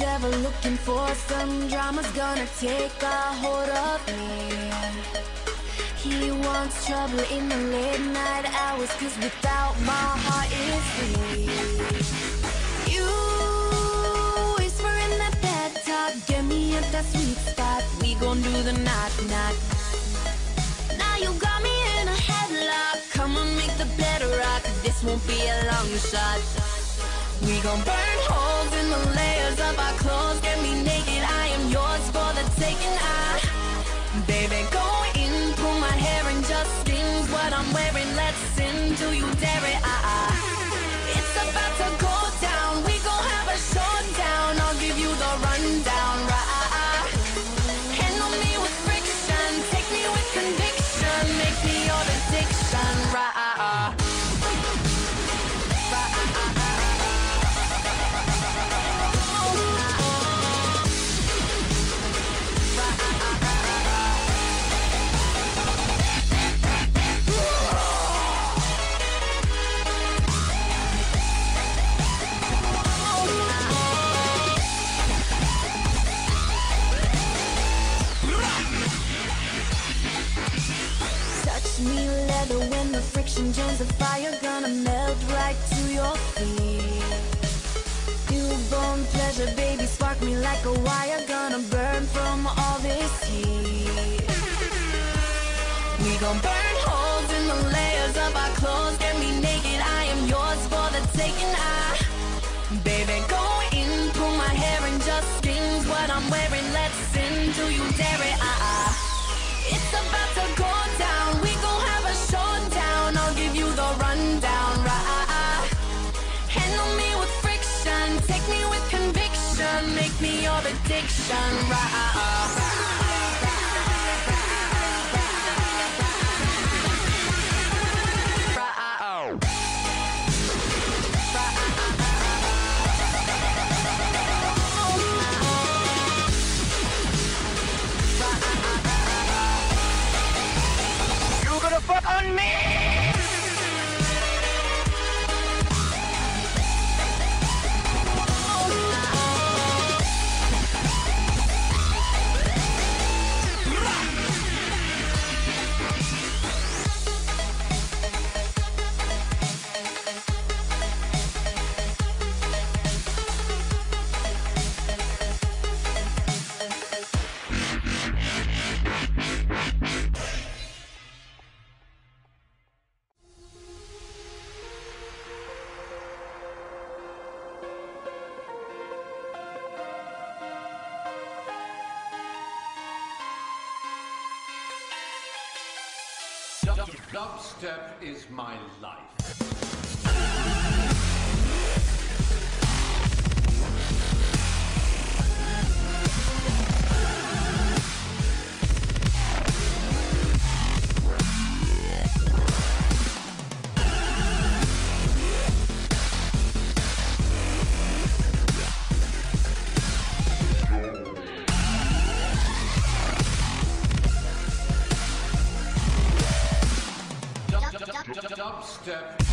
ever looking for some drama's gonna take a hold of me. He wants trouble in the late night hours, 'cause without my heart is weak. You whisper in that bed talk, get me at that sweet spot. We gon' do the knock-knock. Now you got me in a headlock. Come on, make the bed rock. This won't be a long shot. We gon' burn holes in the layers of our clothes. Get me naked, I am yours for the taking. Baby, go in, pull my hair and just skins what I'm wearing. Let's sin, do you dare it? It's about to go down. We gon' have a showdown. I'll give you the rundown, right? Handle me with friction, take me with conviction, make me your addiction, right? When the friction joins the fire, gonna melt right to your feet. Newborn pleasure, baby, spark me like a wire. Gonna burn from all this heat. We gon' burn holes in the layers of our clothes. Get me naked, I am yours for the taking. Baby, go in, pull my hair and just skins what I'm wearing. Let's sin, do you dare it? It's about to go down. We gon' have a showdown. I'll give you the rundown, right? Handle me with friction, take me with conviction, make me your addiction, right? Fuck on me! Dubstep is my life. Dubstep.